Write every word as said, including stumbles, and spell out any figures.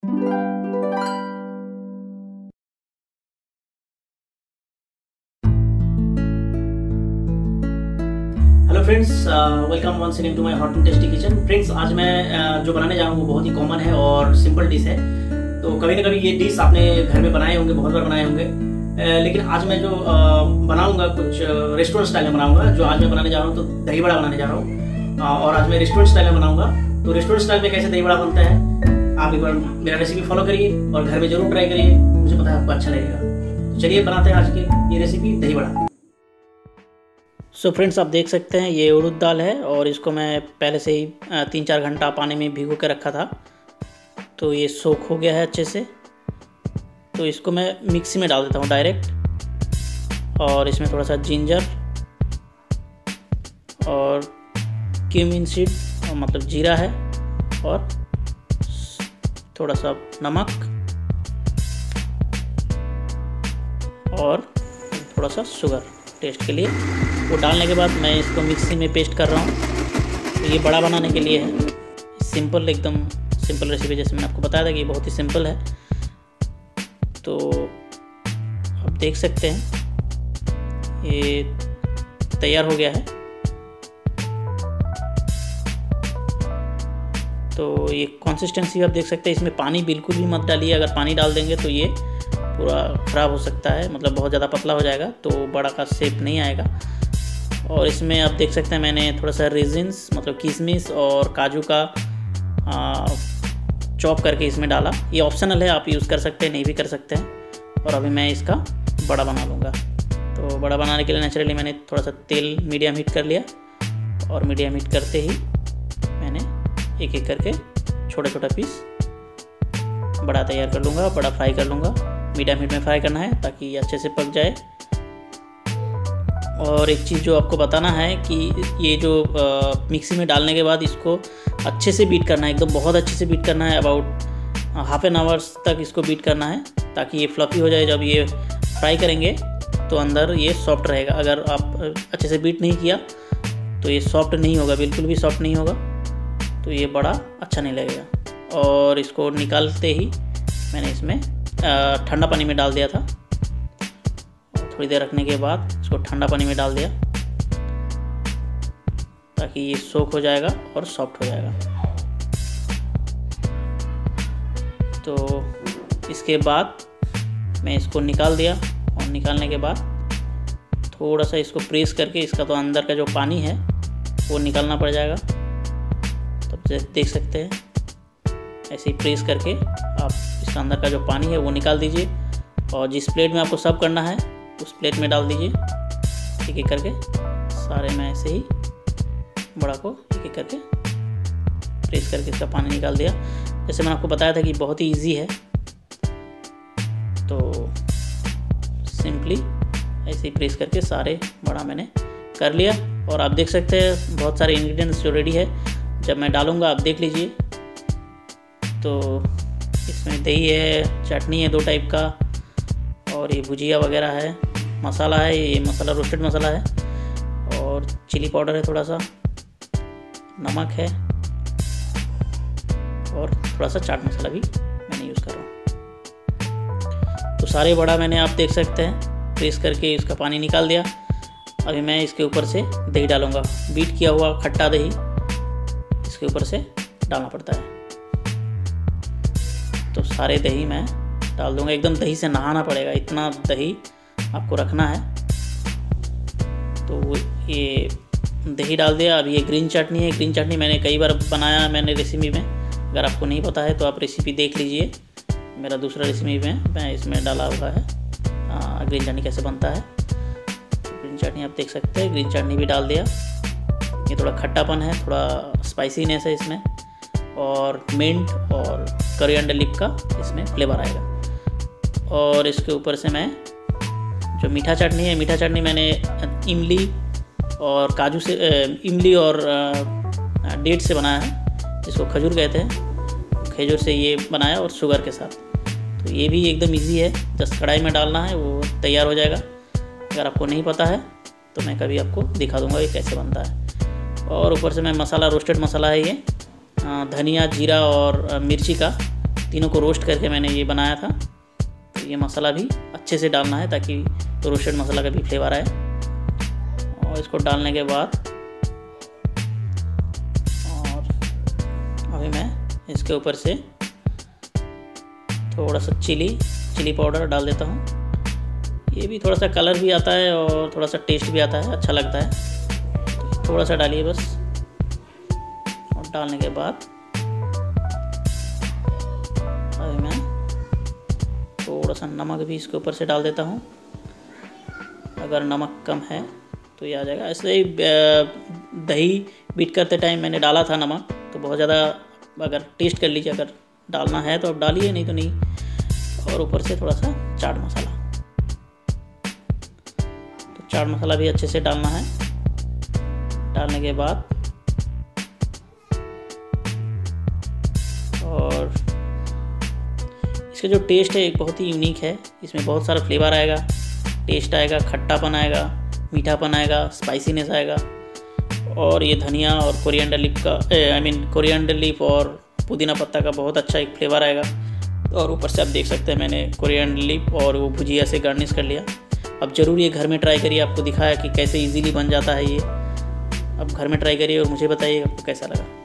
Hello friends, welcome once again to my hot and tasty kitchen. Friends, आज मैं uh, जो बनाने जा रहा हूँ वो बहुत ही कॉमन है और सिंपल डिश है। तो कभी ना कभी ये डिश आपने घर में बनाए होंगे, बहुत बार बनाए होंगे, uh, लेकिन आज मैं जो uh, बनाऊंगा कुछ रेस्टोरेंट स्टाइल में बनाऊंगा। जो आज मैं बनाने जा रहा हूँ तो दही बड़ा बनाने जा रहा हूँ, uh, और आज मैं रेस्टोरेंट स्टाइल में बनाऊंगा। तो रेस्टोरेंट स्टाइल में कैसे दही बड़ा बनता है, आप एक बार मेरा रेसिपी फॉलो करिए और घर में जरूर ट्राई करिए, मुझे पता है आपको अच्छा लगेगा। तो चलिए बनाते हैं आज की ये रेसिपी, दही बड़ा। सो so फ्रेंड्स, आप देख सकते हैं ये उड़द दाल है और इसको मैं पहले से ही तीन चार घंटा पानी में भिगो के रखा था। तो ये सोख हो गया है अच्छे से। तो इसको मैं मिक्सी में डाल देता हूँ डायरेक्ट, और इसमें थोड़ा सा जिंजर और क्यूमिन सीड मतलब जीरा है, और थोड़ा सा नमक और थोड़ा सा शुगर टेस्ट के लिए। वो डालने के बाद मैं इसको मिक्सी में पेस्ट कर रहा हूँ। तो ये बड़ा बनाने के लिए है, सिंपल, एकदम सिंपल रेसिपी, जैसे मैंने आपको बताया था कि ये बहुत ही सिंपल है। तो आप देख सकते हैं ये तैयार हो गया है। तो ये कंसिस्टेंसी आप देख सकते हैं, इसमें पानी बिल्कुल भी मत डालिए। अगर पानी डाल देंगे तो ये पूरा ख़राब हो सकता है, मतलब बहुत ज़्यादा पतला हो जाएगा, तो बड़ा का शेप नहीं आएगा। और इसमें आप देख सकते हैं मैंने थोड़ा सा रेजिन्स मतलब किशमिश और काजू का चॉप करके इसमें डाला। ये ऑप्शनल है, आप यूज़ कर सकते हैं, नहीं भी कर सकते हैं। और अभी मैं इसका बड़ा बना लूँगा। तो बड़ा बनाने के लिए नेचुरली मैंने थोड़ा सा तेल मीडियम हीट कर लिया, और मीडियम हीट करते ही मैंने एक एक करके छोटा छोटा पीस बड़ा तैयार कर लूँगा, बड़ा फ्राई कर लूँगा। मीडियम हीट में फ्राई करना है ताकि ये अच्छे से पक जाए। और एक चीज़ जो आपको बताना है कि ये जो आ, मिक्सी में डालने के बाद इसको अच्छे से बीट करना है, एकदम बहुत अच्छे से बीट करना है। अबाउट हाफ एन आवर्स तक इसको बीट करना है ताकि ये फ्लफ़ी हो जाए। जब ये फ्राई करेंगे तो अंदर ये सॉफ्ट रहेगा। अगर आप अच्छे से बीट नहीं किया तो ये सॉफ्ट नहीं होगा, बिल्कुल भी सॉफ्ट नहीं होगा, तो ये बड़ा अच्छा नहीं लगेगा। और इसको निकालते ही मैंने इसमें ठंडा पानी में डाल दिया था। थोड़ी देर रखने के बाद इसको ठंडा पानी में डाल दिया ताकि ये सोख हो जाएगा और सॉफ्ट हो जाएगा। तो इसके बाद मैं इसको निकाल दिया, और निकालने के बाद थोड़ा सा इसको प्रेस करके इसका तो अंदर का जो पानी है वो निकालना पड़ जाएगा। तो देख सकते हैं ऐसे ही प्रेस करके आप इसका अंदर का जो पानी है वो निकाल दीजिए, और जिस प्लेट में आपको सर्व करना है उस प्लेट में डाल दीजिए एक एक करके। सारे मैं ऐसे ही बड़ा को एक एक करके प्रेस करके इसका पानी निकाल दिया। जैसे मैंने आपको बताया था कि बहुत ही इजी है, तो सिंपली ऐसे ही प्रेस करके सारे बड़ा मैंने कर लिया। और आप देख सकते हैं बहुत सारे इंग्रेडिएंट्स जो रेडी है। जब मैं डालूँगा आप देख लीजिए। तो इसमें दही है, चटनी है दो टाइप का, और ये भुजिया वगैरह है, मसाला है, ये मसाला रोस्टेड मसाला है, और चिली पाउडर है, थोड़ा सा नमक है, और थोड़ा सा चाट मसाला भी मैंने यूज़ कर रहा हूँ। तो सारे बड़ा मैंने आप देख सकते हैं प्रेस करके इसका पानी निकाल दिया। अभी मैं इसके ऊपर से दही डालूँगा, बीट किया हुआ खट्टा दही इसके ऊपर से डालना पड़ता है। तो सारे दही मैं डाल दूंगा, एकदम दही से नहाना पड़ेगा, इतना दही आपको रखना है। तो ये दही डाल दिया। अब ये ग्रीन चटनी है, ग्रीन चटनी मैंने कई बार बनाया मैंने रेसिपी में। अगर आपको नहीं पता है तो आप रेसिपी देख लीजिए, मेरा दूसरा रेसिपी में मैं इसमें डाला हुआ है आ, ग्रीन चटनी कैसे बनता है। तो ग्रीन चटनी आप देख सकते हैं, ग्रीन चटनी भी डाल दिया। ये थोड़ा खट्टापन है, थोड़ा स्पाइसीनेस है इसमें, और मिंट और कोरिएंडर लीफ का इसमें फ्लेवर आएगा। और इसके ऊपर से मैं जो मीठा चटनी है, मीठा चटनी मैंने इमली और काजू से इमली और डेट से बनाया है, जिसको खजूर कहते हैं। खजूर से ये बनाया और शुगर के साथ। तो ये भी एकदम इजी है, जस्ट कढ़ाई में डालना है, वो तैयार हो जाएगा। अगर आपको नहीं पता है तो मैं कभी आपको दिखा दूंगा ये कैसे बनता है। और ऊपर से मैं मसाला, रोस्टेड मसाला है ये, धनिया, जीरा और मिर्ची का तीनों को रोस्ट करके मैंने ये बनाया था। तो ये मसाला भी अच्छे से डालना है ताकि रोस्टेड मसाला का भी फ्लेवर आए। और इसको डालने के बाद और अभी मैं इसके ऊपर से थोड़ा सा चिली चिली पाउडर डाल देता हूँ। ये भी थोड़ा सा कलर भी आता है और थोड़ा सा टेस्ट भी आता है, अच्छा लगता है। तो थोड़ा सा डालिए बस। और डालने के बाद अभी मैं थोड़ा सा नमक भी इसके ऊपर से डाल देता हूँ। अगर नमक कम है तो ये आ जाएगा। ऐसे ही दही बीट करते टाइम मैंने डाला था नमक, तो बहुत ज़्यादा अगर टेस्ट कर लीजिए, अगर डालना है तो अब डालिए, नहीं तो नहीं। और ऊपर से थोड़ा सा चाट मसाला, तो चाट मसाला भी अच्छे से डालना है। डालने के बाद और इसका जो टेस्ट है एक बहुत ही यूनिक है। इसमें बहुत सारा फ्लेवर आएगा, टेस्ट आएगा, खट्टापन आएगा, मीठापन आएगा, स्पाइसीनेस आएगा। और ये धनिया और कोरिएंडर लीफ का आई मीन कोरिएंडर लीफ और पुदीना पत्ता का बहुत अच्छा एक फ्लेवर आएगा। और ऊपर से आप देख सकते हैं मैंने कोरिएंडर लीफ और वो भुजिया से गार्निश कर लिया। अब ज़रूर ये घर में ट्राई करिए, आपको दिखाया कि कैसे इजीली बन जाता है ये। अब घर में ट्राई करिए और मुझे बताइए आपको कैसा लगा।